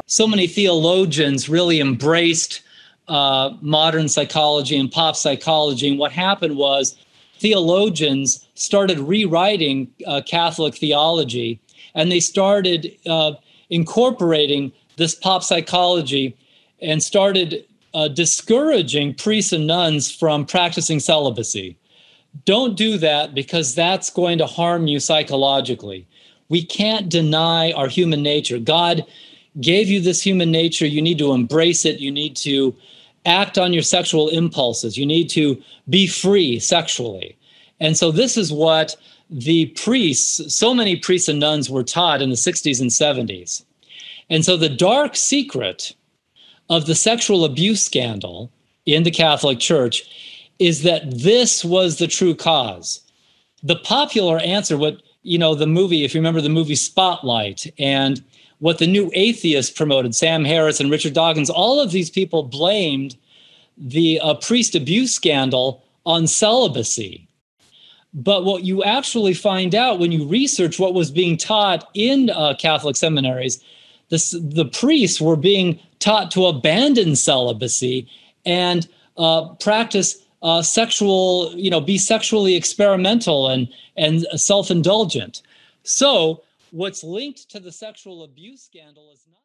so many theologians really embraced modern psychology and pop psychology. And what happened was theologians started rewriting Catholic theology, and they started incorporating this pop psychology and started discouraging priests and nuns from practicing celibacy. Don't do that, because that's going to harm you psychologically. We can't deny our human nature. God gave you this human nature. You need to embrace it. You need to act on your sexual impulses. You need to be free sexually. And so this is what the priests, so many priests and nuns were taught in the 60s and 70s. And so the dark secret of the sexual abuse scandal in the Catholic Church is that this was the true cause. The popular answer, the movie, if you remember the movie Spotlight, and what the New Atheists promoted, Sam Harris and Richard Dawkins, all of these people blamed the priest abuse scandal on celibacy. But what you actually find out when you research what was being taught in Catholic seminaries, the priests were being taught to abandon celibacy and practice sexual, be sexually experimental and self-indulgent. So what's linked to the sexual abuse scandal is not